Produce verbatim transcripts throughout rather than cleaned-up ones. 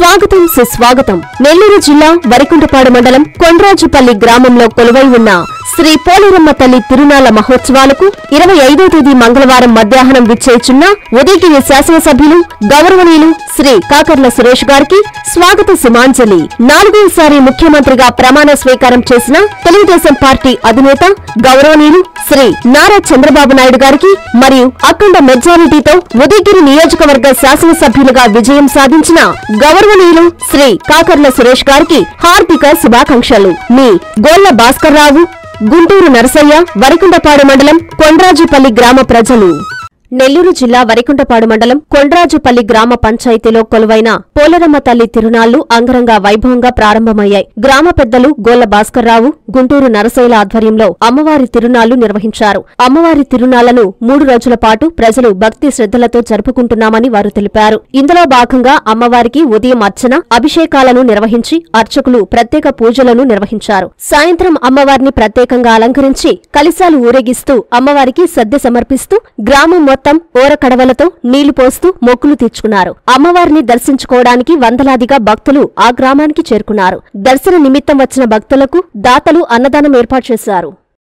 స్వాగతం సుస్వాగతం నెల్లూరు జిల్లా వరికుంటపాడు మండలం కొండ్రాజుపల్లి గ్రామంలో కొలువై ఉన్న శ్రీ పోలేరమ్మ తల్లి తిరునాళ్ల మహోత్సవాలకు ఇరవై ఐదో తేదీ మంగళవారం మధ్యాహ్నం విచ్చేయుచున్న ఉదయగిరి శాసనసభ్యులు గౌరవనీయులు శ్రీ కాకర్ల సురేష్ గారికి స్వాగత సుమాంజలి. నాలుగోసారి ముఖ్యమంత్రిగా ప్రమాణ స్వీకారం చేసిన తెలుగుదేశం పార్టీ అధినేత గౌరవనీయులు శ్రీ నారా చంద్రబాబు నాయుడు గారికి మరియు అఖండ మెజారిటీతో ఉదయగిరి నియోజకవర్గ శాసనసభ్యులుగా విజయం సాధించిన గౌరవనీయులు శ్రీ కాకర్ల సురేష్ గారికి హార్దిక శుభాకాంక్షలు. మీ గోళ్ల భాస్కర్రావు, గుంటూరు నరసయ్య, వరికుంటపాడు మండలం కొండ్రాజుపల్లి గ్రామ ప్రజలు. నెల్లూరు జిల్లా వరికుంటపాడు మండలం కొండ్రాజుపల్లి గ్రామ పంచాయతీలో కొలువైన పోలేరమ్మ తల్లి తిరునాళ్లు అంగరంగ వైభవంగా ప్రారంభమయ్యాయి. గ్రామ పెద్దలు గోళ్ల భాస్కర్రావు, గుంటూరు నరసయ్యల ఆధ్వర్యంలో అమ్మవారి తిరునాళ్లు నిర్వహించారు. అమ్మవారి తిరునాళ్లను మూడు రోజుల పాటు ప్రజలు భక్తి శ్రద్ధలతో జరుపుకుంటున్నామని వారు తెలిపారు. ఇందులో భాగంగా అమ్మవారికి ఉదయం అర్చన, అభిషేకాలను నిర్వహించి అర్చకులు ప్రత్యేక పూజలను నిర్వహించారు. సాయంత్రం అమ్మవారిని ప్రత్యేకంగా అలంకరించి కలిశాలు ఊరేగిస్తూ అమ్మవారికి సద్య సమర్పిస్తూ గ్రామం మొత్తం ఓరకడవలతో నీళ్లు పోస్తూ మొక్కులు తీర్చుకున్నారు. అమ్మవారిని దర్శించుకోవడానికి వందలాదిగా భక్తులు ఆ గ్రామానికి చేరుకున్నారు. దర్శన నిమిత్తం వచ్చిన భక్తులకు దాతలు అన్నదానం ఏర్పాటు చేశారు.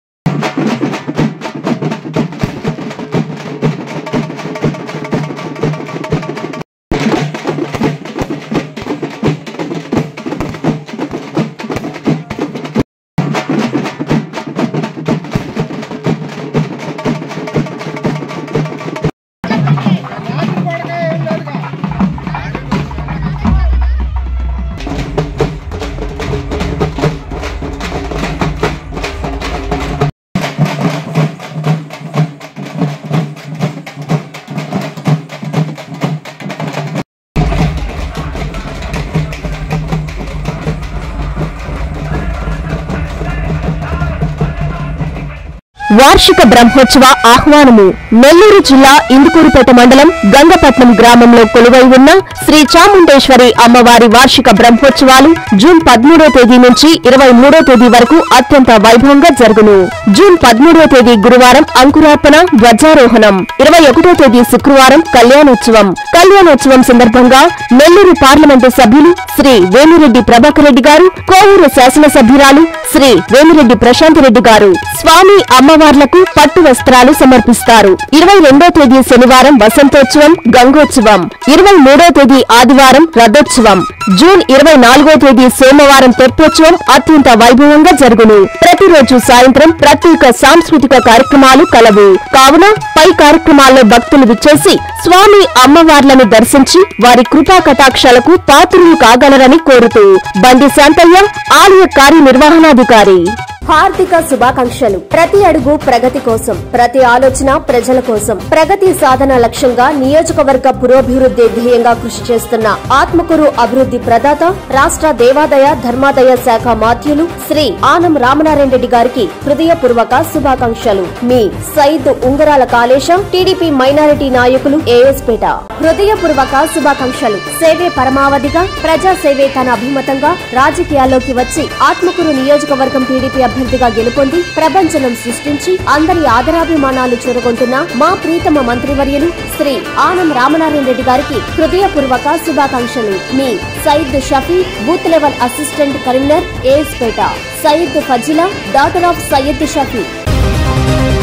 వార్షిక బ్రహ్మోత్సవ ఆహ్వానము. నెల్లూరు జిల్లా ఇందుకూరుపేట మండలం గంగపట్నం గ్రామంలో కొలువై ఉన్న శ్రీ చాముండేశ్వరి అమ్మవారి వార్షిక బ్రహ్మోత్సవాలు జూన్ పదమూడో తేదీ నుంచి ఇరవై మూడో తేదీ వరకు అత్యంత వైభవంగా జరుగును. జూన్ పదమూడో తేదీ గురువారం అంకురార్పణ, ధ్వజారోహణం, ఇరవై ఒకటో తేదీ శుక్రవారం కళ్యాణోత్సవం. కళ్యాణోత్సవం సందర్భంగా నెల్లూరు పార్లమెంటు సభ్యులు శ్రీ వేమిరెడ్డి ప్రభాకర్ రెడ్డి గారు, కోవూరు శాసనసభ్యురాలు శ్రీ వేమిరెడ్డి ప్రశాంత్ రెడ్డి గారు స్వామి అమ్మవార్లకు పట్టు వస్త్రాలు సమర్పిస్తారు. ఇరవై రెండో తేదీ శనివారం వసంతోత్సవం, గంగోత్సవం. ఇరవై మూడో తేదీ ఆదివారం రథోత్సవం. జూన్ ఇరవై నాలుగో తేదీ సోమవారం తెప్పోత్సవం అత్యంత వైభవంగా జరుగును. ప్రతిరోజు సాయంత్రం ప్రత్యేక సాంస్కృతిక కార్యక్రమాలు కలవు. కావున పై కార్యక్రమాల్లో భక్తులు విచ్చేసి స్వామి అమ్మవార్లను దర్శించి వారి కృపా కటాక్షాలకు పాత్రులు కాగలరని కోరుతూ బండి శాంతయ్య, ఆలయ కార్యనిర్వహణాధికారి. హార్దిక శుభాకాంక్షలు. ప్రతి అడుగు ప్రగతి కోసం, ప్రతి ఆలోచన ప్రజల కోసం, ప్రగతి సాధన లక్ష్యంగా నియోజకవర్గ పురోభివృద్ధి ధ్యేయంగా కృషి చేస్తున్న ఆత్మకూరు అభివృద్ధి ప్రదాత, రాష్ట్ర దేవాదాయ ధర్మాదాయ శాఖ మాధ్యులు శ్రీ ఆనం రామనారాయణ రెడ్డి గారికి హృదయపూర్వక శుభాకాంక్షలు. మీ సయ్యిద్ ఉంగరాల కాళేశం, టీడీపీ మైనారిటీ నాయకులు, ఏఎస్పేట. హృదయపూర్వక శుభాకాంక్షలు. సేవే పరమావధిగా, ప్రజా సేవే తన అభిమతంగా రాజకీయాల్లోకి వచ్చి ఆత్మకూరు నియోజకవర్గం టీడీపీ అభ్యర్థిగా గెలుపొంది ప్రపంచనం సృష్టించి అందరి ఆదరాభిమానాలు చూరగొంటున్న మా ప్రీతమ మంత్రివర్యులు శ్రీ ఆనం రామనారాయణ రెడ్డి గారికి హృదయపూర్వక శుభాకాంక్షలు. మీ Syed Shafi, booth level assistant Karimnagar, ఏఎస్పేట. Syed Fazila, daughter of Syed Shafi.